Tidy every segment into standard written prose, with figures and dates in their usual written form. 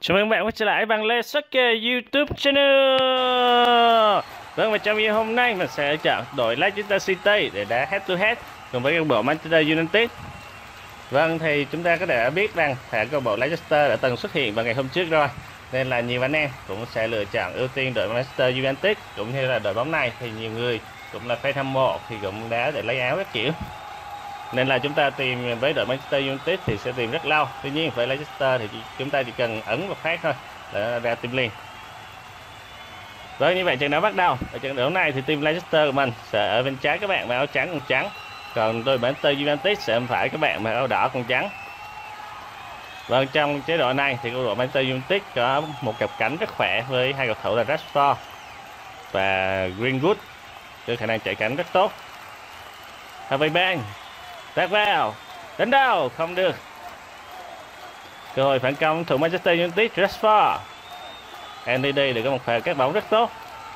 Chào mừng các bạn quay trở lại bằng Lê Soccer YouTube channel. Vâng, và trong video hôm nay mình sẽ chọn đội Leicester City để đá head to head cùng với câu bộ Manchester United. Vâng, thì chúng ta có thể biết rằng câu bộ Leicester đã từng xuất hiện vào ngày hôm trước rồi, nên là nhiều anh em cũng sẽ lựa chọn ưu tiên đội Manchester United cũng như là đội bóng này. Thì nhiều người cũng là fan hâm mộ thì cũng đá để lấy áo các kiểu, nên là chúng ta tìm với đội Manchester United thì sẽ tìm rất lâu. Tuy nhiên với Leicester thì chúng ta chỉ cần ấn một phát thôi là ra team liền. Rồi, như vậy trận đấu bắt đầu. Ở trận đấu này thì team Leicester của mình sẽ ở bên trái các bạn mặc áo trắng cùng trắng, còn đội Manchester United sẽ bên phải các bạn mặc áo đỏ cùng trắng. Vâng, trong chế độ này thì câu đội Manchester United có một cặp cánh rất khỏe với hai cầu thủ là Rashford và Greenwood, với khả năng chạy cánh rất tốt. Harvey Barnes tạt vào, đánh đầu không được. Cơ hội phản công thủ Manchester United Rashford. Andy được có một pha cắt bóng rất tốt.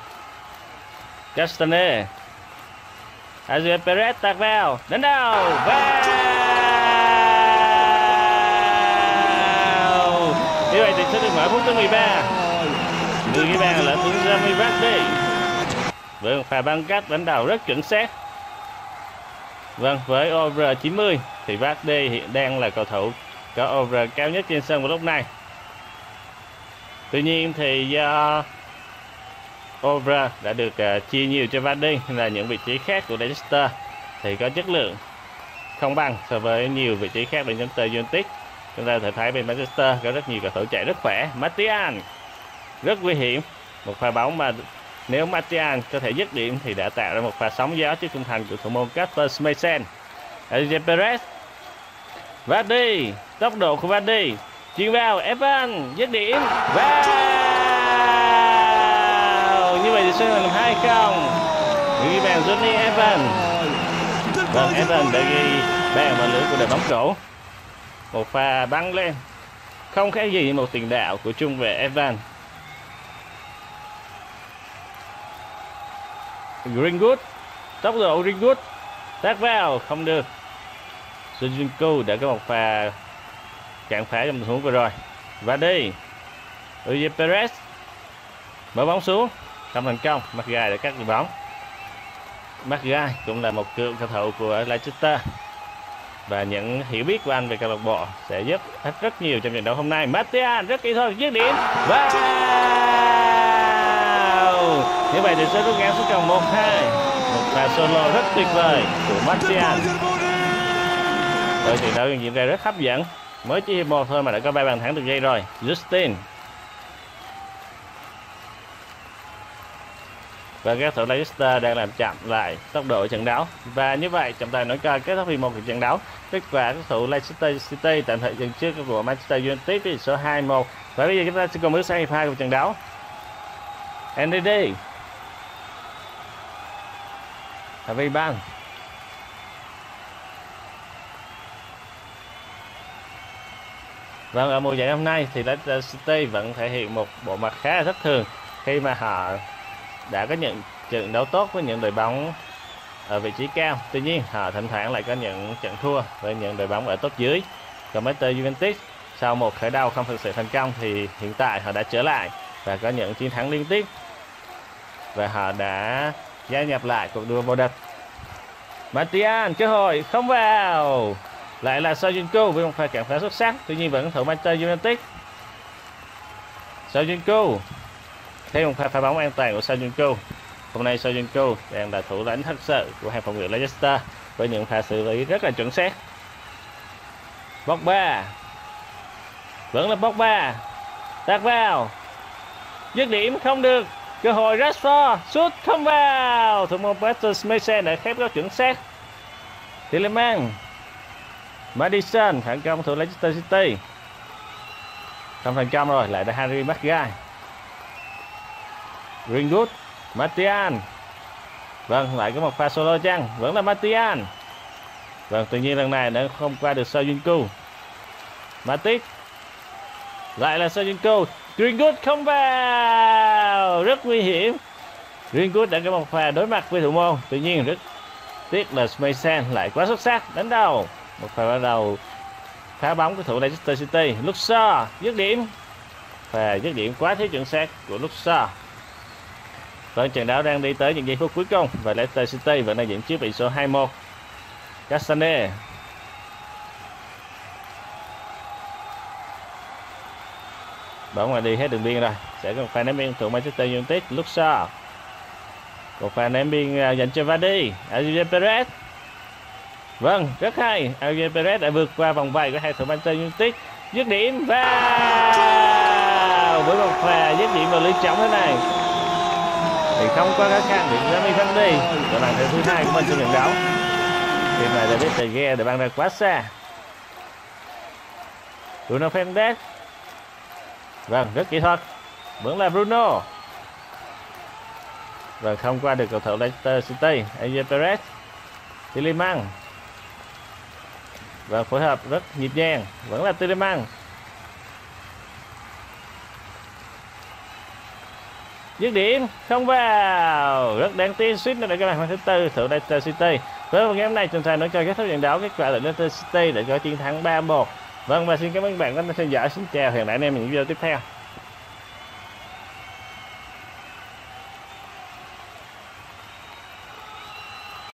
Castane, Adrian Perez tạt vào, đánh đầu vào. Như vậy thì sẽ được mở phút thứ 13. Người ghi bàn là tướng Jamie Vardy. Với một pha băng cắt đánh đầu rất chuẩn xác. Vâng, với over 90 thì Vardy hiện đang là cầu thủ có over cao nhất trên sân vào lúc này. Tuy nhiên thì do over đã được chia nhiều cho Vardy, nên là những vị trí khác của Leicester thì có chất lượng không bằng so với nhiều vị trí khác bên Manchester United. Chúng ta có thể thấy bên Manchester có rất nhiều cầu thủ chạy rất khỏe. Martial rất nguy hiểm, một pha bóng mà nếu Martial có thể dứt điểm thì đã tạo ra một pha sóng gió trước khung thành của thủ môn Kasper Schmeichel. Adrian Perez, Vardy, tốc độ của Vardy, chuyền vào, Evan dứt điểm vào. Như vậy thì sẽ là 2-0. Ghi bàn Johnny Evan. Vâng, Evan đã ghi bàn vào lưới của đội bóng cổ. Một pha bắn lên không khác gì một tiền đạo của trung vệ Evan. Greenwood, tốc độ Greenwood tát vào không được. Sojuncu đã có một pha cản phá trong tình huống vừa rồi. Vardy, Adrian Perez mở bóng xuống không thành công. Maguire đã cắt bóng. Maguire cũng là một cựu cầu thủ của Leicester và những hiểu biết của anh về câu lạc bộ sẽ giúp ích rất nhiều trong trận đấu hôm nay. Martial rất kỹ thuật dứt điểm vào. Như vậy thì sẽ rút ngắn xuống còn 1-2. Một pha solo rất tuyệt vời của Martial. Đội trận đấu diễn ra rất hấp dẫn. Mới chỉ hiệp 1 thôi mà đã có 3 bàn thắng từng giây rồi. Justin và các thủ Leicester đang làm chậm lại tốc độ trận đấu. Và như vậy chúng ta nói coi kết thúc hiệp 1 của trận đấu. Kết quả các thủ Leicester City tạm thời dừng trước của Manchester United với số 2-1. Và bây giờ chúng ta sẽ cùng bước sang hiệp 2 của trận đấu. Andy, Harvey Barnes, vâng, ở mùa giải năm nay thì Leicester City vẫn thể hiện một bộ mặt khá là thất thường khi mà họ đã có những trận đấu tốt với những đội bóng ở vị trí cao. Tuy nhiên họ thỉnh thoảng lại có những trận thua với những đội bóng ở top dưới. Còn Manchester United sau một khởi đầu không thực sự thành công thì hiện tại họ đã trở lại và có những chiến thắng liên tiếp và họ đã gia nhập lại cuộc đua vô địch. Martial cơ hội không vào, lại là Sojuncu với một pha cản phá xuất sắc. Tuy nhiên vẫn thủ Manchester United. Sojuncu thêm một pha bóng an toàn của Sojuncu. Hôm nay Sojuncu đang là thủ lĩnh thật sự của hàng phòng ngự Leicester với những pha xử lý rất là chuẩn xác. Pogba, vẫn là Pogba, tạt vào, dứt điểm không được. Cơ hội Rashford sút không vào. Thủ môn Kasper Schmeichel đã khép góc chuẩn xác. Tielemans, Maddison phản công thủ Leicester City không thành công rồi, lại là Harry Maguire. Greenwood, Martial, vâng, lại có một pha solo chăng, vẫn là Martial. Vâng, tuy nhiên lần này đã không qua được Sojuncu. Matic, lại là Sojuncu. Greenwood không vào, rất nguy hiểm. Greenwood đã có một pha đối mặt với thủ môn, tuy nhiên rất tiếc là Schmeichel lại quá xuất sắc, đánh đầu. Một pha bắt đầu phá bóng của thủ Leicester City. Luxor dứt điểm Và dứt điểm quá thiếu chuẩn xác của Luxa. Vâng, trận đấu đang đi tới những giây phút cuối cùng và Leicester City vẫn đang dẫn trước tỷ số 2-1. Castagne. Bóng ngoài đi hết đường biên rồi. Sẽ có một pha ném biên thuộc Manchester United. Luxa. Một pha ném biên dành cho Vardy. Alvaro Perez. Vâng, rất hay. Alvaro Perez đã vượt qua vòng vây của hai thủ Manchester United. Dứt điểm và với một pha dứt điểm vào lưới trống thế này thì không có khó khăn để Jamie Vardy là bàn thắng thứ 2 của mình trong trận đấu. Khi mà David De Gea đã băng ra quá xa. Bruno Fernandes. Vâng, rất kỹ thuật. Vẫn là Bruno. Và không qua được cầu thủ Leicester City. Alvaro Perez. Tielemans. Và phối hợp rất nhịp nhàng. Vẫn là Tielemans. Dứt điểm không vào, rất đáng tiếc, suýt nữa để các bạn thứ tư thủ Leicester City. Với một ngày hôm nay chúng ta nói cho kết thúc trận đấu, kết quả là Leicester City để có chiến thắng 3-1. Vâng, và xin cảm ơn các bạn đã theo dõi. Xin chào, hẹn gặp lại anh em ở những video tiếp theo.